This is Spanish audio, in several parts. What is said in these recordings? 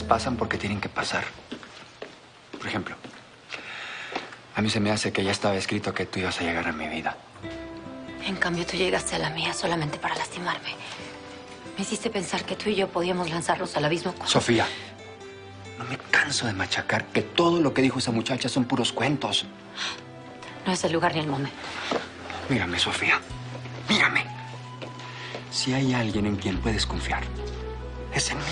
pasan porque tienen que pasar. Por ejemplo, a mí se me hace que ya estaba escrito que tú ibas a llegar a mi vida. En cambio, tú llegaste a la mía solamente para lastimarme. Me hiciste pensar que tú y yo podíamos lanzarnos al abismo con... Sofía, no me canso de machacar que todo lo que dijo esa muchacha son puros cuentos. No es el lugar ni el momento. Mírame, Sofía. Mírame. Si hay alguien en quien puedes confiar, es en mí.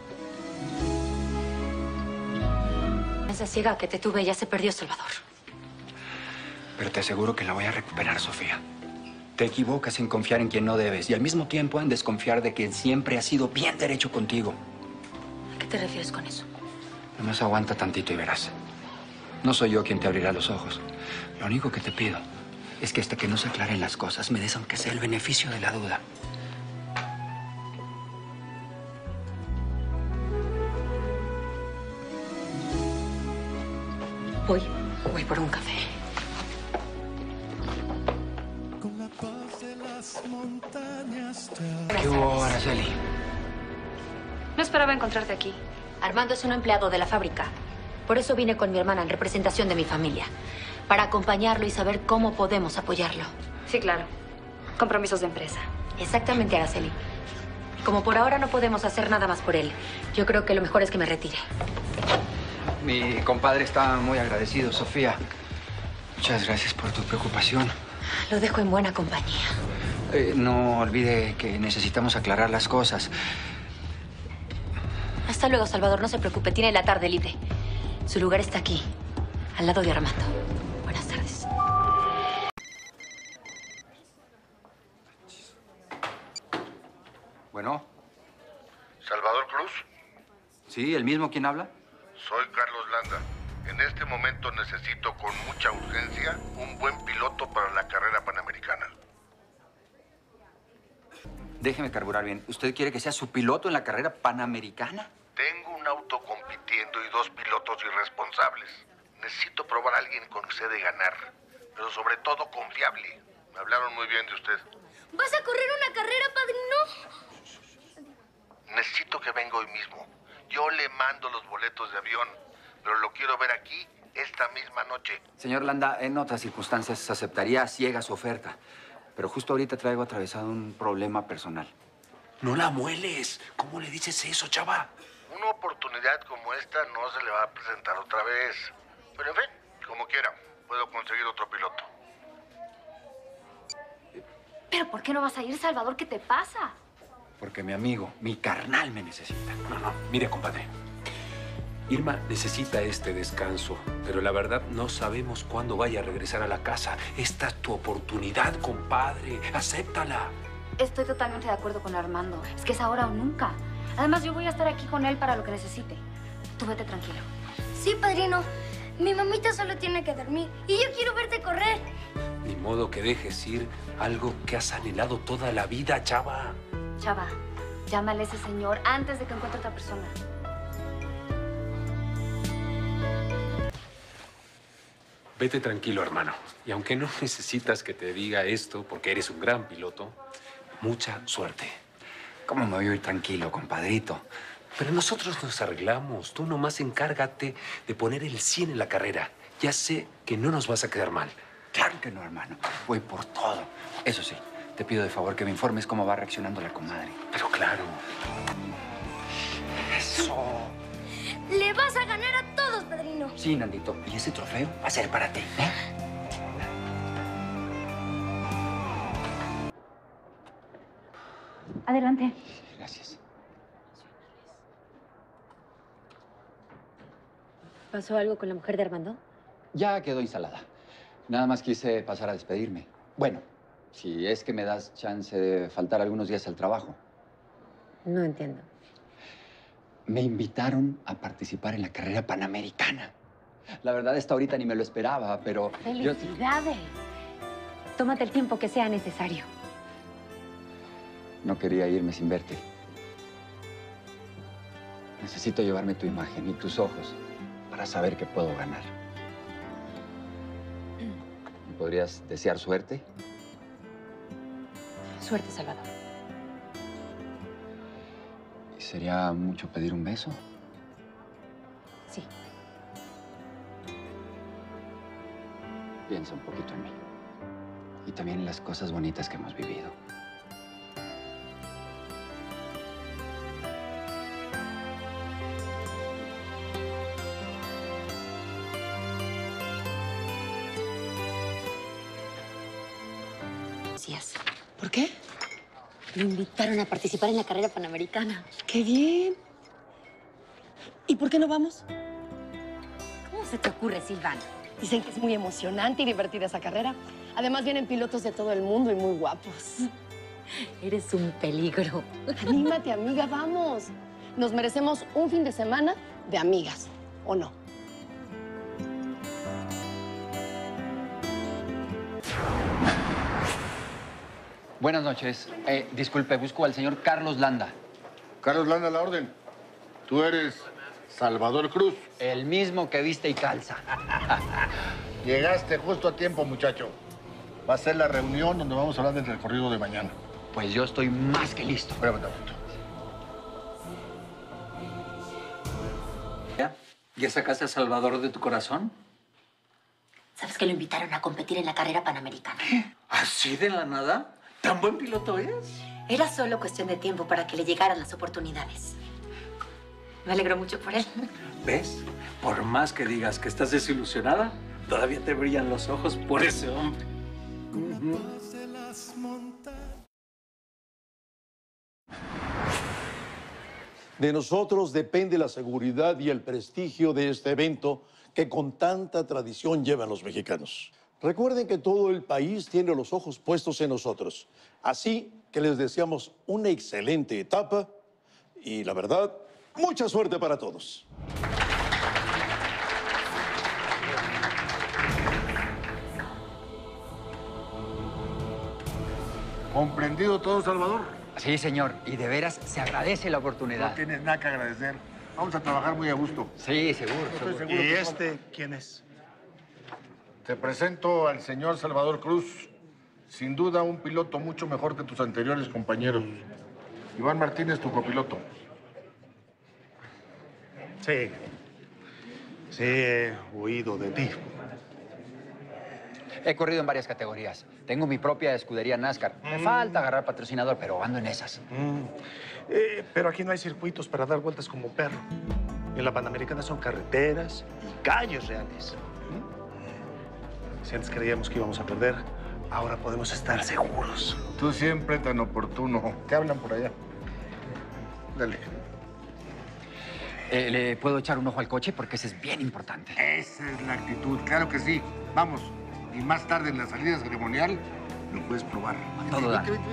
Esa ciega que te tuve ya se perdió, Salvador. Pero te aseguro que la voy a recuperar, Sofía. Te equivocas en confiar en quien no debes y al mismo tiempo en desconfiar de quien siempre ha sido bien derecho contigo. ¿A qué te refieres con eso? Nomás aguanta tantito y verás. No soy yo quien te abrirá los ojos. Lo único que te pido es que hasta que no se aclaren las cosas, me des aunque sea el beneficio de la duda. Voy por un café. ¿Qué hubo, Araceli? No esperaba encontrarte aquí. Armando es un empleado de la fábrica. Por eso vine con mi hermana en representación de mi familia. Para acompañarlo y saber cómo podemos apoyarlo. Sí, claro. Compromisos de empresa. Exactamente, Araceli. Como por ahora no podemos hacer nada más por él, yo creo que lo mejor es que me retire. Mi compadre está muy agradecido, Sofía. Muchas gracias por tu preocupación. Lo dejo en buena compañía. No olvide que necesitamos aclarar las cosas. Hasta luego, Salvador. No se preocupe. Tiene la tarde libre. Su lugar está aquí, al lado de Armando. Buenas tardes. Bueno. ¿Salvador Cruz? Sí, ¿el mismo quien habla? Soy Carlos Landa. En este momento necesito con mucha urgencia un buen piloto para la carrera panamericana. Déjeme carburar bien. ¿Usted quiere que sea su piloto en la carrera panamericana? Tengo un auto compitiendo y 2 pilotos irresponsables. Necesito probar a alguien con sed de ganar, pero sobre todo confiable. Me hablaron muy bien de usted. ¿Vas a correr una carrera, padrino? Necesito que venga hoy mismo. Yo le mando los boletos de avión, pero lo quiero ver aquí esta misma noche. Señor Landa, en otras circunstancias aceptaría a ciegas su oferta. Pero justo ahorita traigo atravesado un problema personal. No la mueles. ¿Cómo le dices eso, chava? Una oportunidad como esta no se le va a presentar otra vez. Pero en fin, como quiera, puedo conseguir otro piloto. ¿Pero por qué no vas a ir, Salvador? ¿Qué te pasa? Porque mi amigo, mi carnal me necesita. No. Mire, compadre. Irma necesita este descanso, pero la verdad no sabemos cuándo vaya a regresar a la casa. Esta es tu oportunidad, compadre. Acéptala. Estoy totalmente de acuerdo con Armando. Es que es ahora o nunca. Además, yo voy a estar aquí con él para lo que necesite. Tú vete tranquilo. Sí, padrino. Mi mamita solo tiene que dormir y yo quiero verte correr. Ni modo que dejes ir algo que has anhelado toda la vida, chava. Chava, llámale a ese señor antes de que encuentre otra persona. Vete tranquilo, hermano. Y aunque no necesitas que te diga esto, porque eres un gran piloto, mucha suerte. ¿Cómo me voy a ir tranquilo, compadrito? Pero nosotros nos arreglamos. Tú nomás encárgate de poner el 100 en la carrera. Ya sé que no nos vas a quedar mal. Claro que no, hermano. Voy por todo. Eso sí, te pido de favor que me informes cómo va reaccionando la comadre. Pero claro. Eso. Le vas a ganar a todos, padrino. Sí, Nandito. Y ese trofeo va a ser para ti, ¿eh? Adelante. Gracias. ¿Pasó algo con la mujer de Armando? Ya quedó instalada. Nada más quise pasar a despedirme. Bueno, si es que me das chance de faltar algunos días al trabajo. No entiendo. Me invitaron a participar en la carrera panamericana. La verdad, hasta ahorita ni me lo esperaba, pero... ¡Felicidades! Tómate el tiempo que sea necesario. No quería irme sin verte. Necesito llevarme tu imagen y tus ojos para saber que puedo ganar. ¿Me podrías desear suerte? Suerte, Salvador. ¿Y sería mucho pedir un beso? Sí. Piensa un poquito en mí. Y también en las cosas bonitas que hemos vivido. Gracias. ¿Por qué? Me invitaron a participar en la carrera panamericana. ¡Qué bien! ¿Y por qué no vamos? ¿Cómo se te ocurre, Silvana? Dicen que es muy emocionante y divertida esa carrera. Además, vienen pilotos de todo el mundo y muy guapos. Eres un peligro. Anímate, amiga, vamos. Nos merecemos un fin de semana de amigas, ¿o no? Buenas noches. Disculpe, busco al señor Carlos Landa. Carlos Landa, la orden. Tú eres Salvador Cruz. El mismo que viste y calza. Llegaste justo a tiempo, muchacho. Va a ser la reunión donde vamos a hablar del recorrido de mañana. Pues yo estoy más que listo. Espérame un momento. ¿Ya sacaste a Salvador de tu corazón? ¿Sabes que lo invitaron a competir en la carrera panamericana? ¿Así de la nada? ¿Tan buen piloto es? Era solo cuestión de tiempo para que le llegaran las oportunidades. Me alegro mucho por él. ¿Ves? Por más que digas que estás desilusionada, todavía te brillan los ojos por ese hombre. De nosotros depende la seguridad y el prestigio de este evento que con tanta tradición llevan los mexicanos. Recuerden que todo el país tiene los ojos puestos en nosotros. Así que les deseamos una excelente etapa y, la verdad, mucha suerte para todos. ¿Comprendido todo, Salvador? Sí, señor. Y de veras se agradece la oportunidad. No tienes nada que agradecer. Vamos a trabajar muy a gusto. Sí, seguro. Estoy seguro. seguro que quién es? Te presento al señor Salvador Cruz. Sin duda, un piloto mucho mejor que tus anteriores compañeros. Iván Martínez, tu copiloto. Sí. Sí, he oído de ti. He corrido en varias categorías. Tengo mi propia escudería NASCAR. Me falta agarrar patrocinador, pero ando en esas. Pero aquí no hay circuitos para dar vueltas como perro. En la Panamericana son carreteras y calles reales. Si antes creíamos que íbamos a perder, ahora podemos estar seguros. Tú siempre tan oportuno. ¿Qué hablan por allá? Dale. ¿Le puedo echar un ojo al coche? Porque ese es bien importante. Esa es la actitud. Claro que sí. Vamos. Y más tarde en la salida ceremonial lo puedes probar. Todo da. Vete.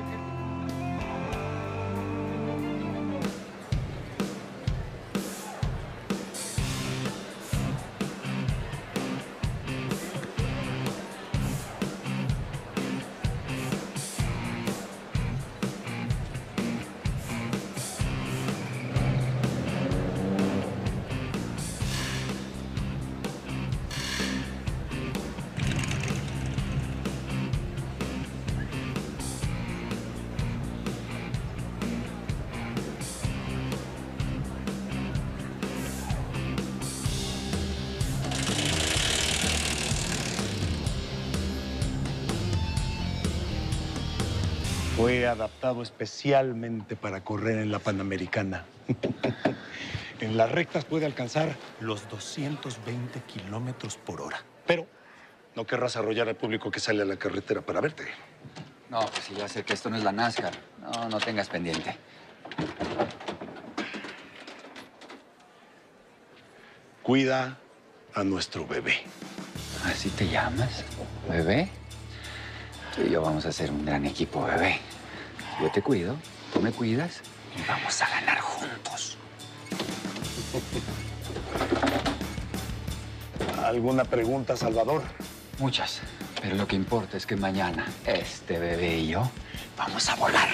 Fue adaptado especialmente para correr en la Panamericana. En las rectas puede alcanzar los 220 kilómetros por hora. Pero no querrás arrollar al público que sale a la carretera para verte. No, pues sí, ya sé que esto no es la NASCAR. No tengas pendiente. Cuida a nuestro bebé. ¿Así te llamas? ¿Bebé? Tú y yo vamos a ser un gran equipo, bebé. Yo te cuido, tú me cuidas y vamos a ganar juntos. ¿Alguna pregunta, Salvador? Muchas, pero lo que importa es que mañana este bebé y yo vamos a volar.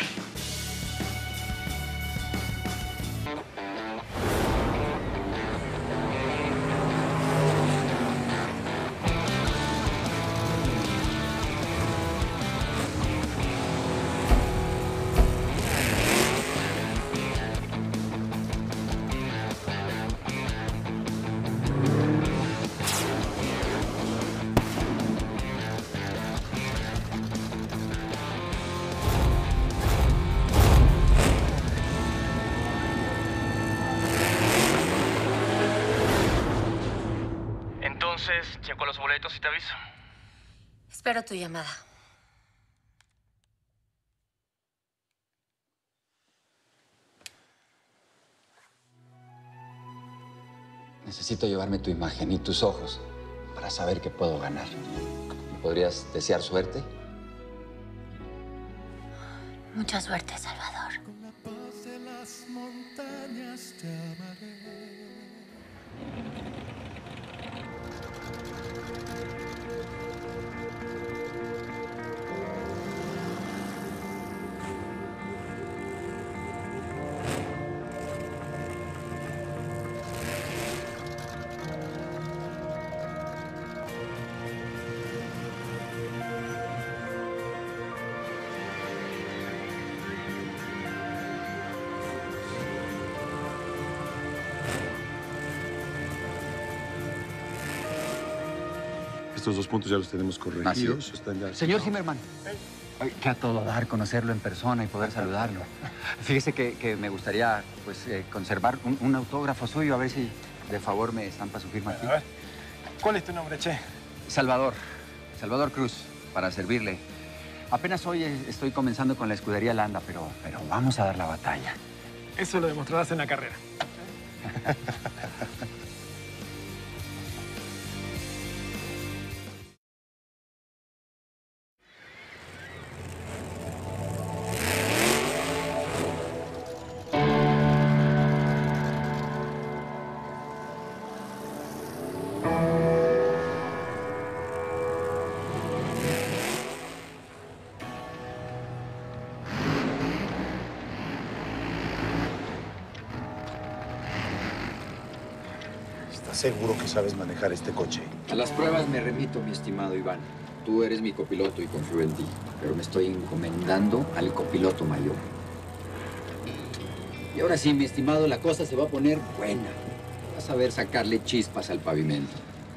Entonces, checo los boletos y te aviso. Espero tu llamada. Necesito llevarme tu imagen y tus ojos para saber que puedo ganar. ¿Me podrías desear suerte? Mucha suerte, Salvador. Con la paz de las montañas te amaré. Estos 2 puntos ya los tenemos corregidos. Están ya... Señor Zimmerman, que a todo dar conocerlo en persona y poder saludarlo. Fíjese que me gustaría pues, conservar un autógrafo suyo, a ver si de favor me estampa su firma aquí. A ver, ¿cuál es tu nombre, che? Salvador Cruz, para servirle. Apenas hoy estoy comenzando con la escudería Landa, pero vamos a dar la batalla. Eso lo demostrarás en la carrera. ¿Estás seguro que sabes manejar este coche? A las pruebas me remito, mi estimado Iván. Tú eres mi copiloto y confío en ti, pero me estoy encomendando al copiloto mayor. Y ahora sí, mi estimado, la cosa se va a poner buena. Vas a ver sacarle chispas al pavimento.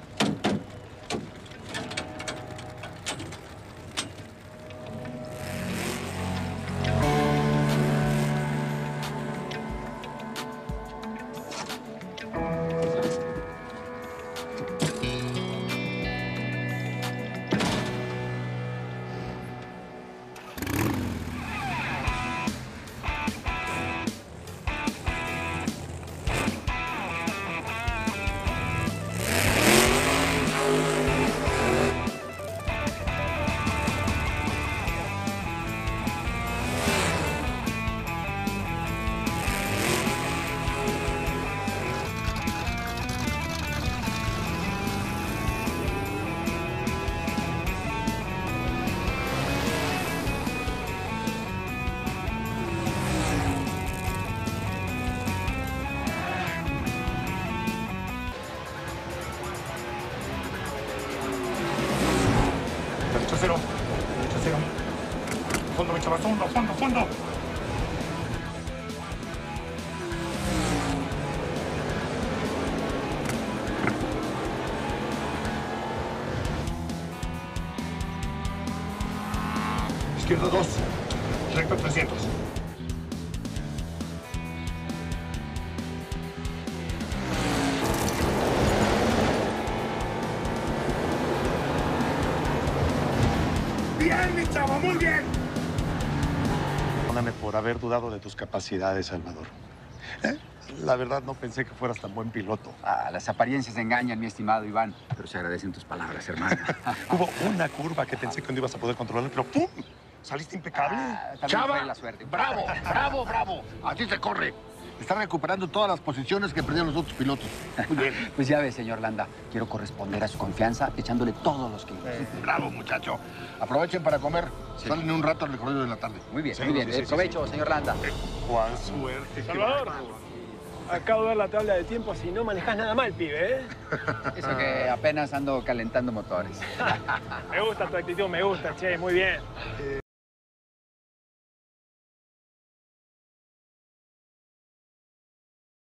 Fondo, mi chaval, fondo. Izquierda 2, recto 300. Bien, mi chavo, muy bien. Perdóname por haber dudado de tus capacidades, Salvador. La verdad no pensé que fueras tan buen piloto. Las apariencias engañan, mi estimado Iván. Pero se agradecen tus palabras, hermano. Hubo una curva que pensé que no ibas a poder controlar, pero ¡pum! Saliste impecable. Chava, la suerte. bravo. Así se corre. Está recuperando todas las posiciones que perdieron los otros pilotos. Muy bien. Pues ya ves, señor Landa, quiero corresponder a su confianza echándole todos los kilos. Bravo, muchacho. Aprovechen para comer. Salen un rato al recorrido de la tarde. Muy bien, muy bien. Provecho, señor Landa. ¡Cuán suerte! Salvador, acabo de ver la tabla de tiempos y no manejás nada mal, pibe, ¿eh? Eso que apenas ando calentando motores. Me gusta tu actitud, me gusta, che, muy bien.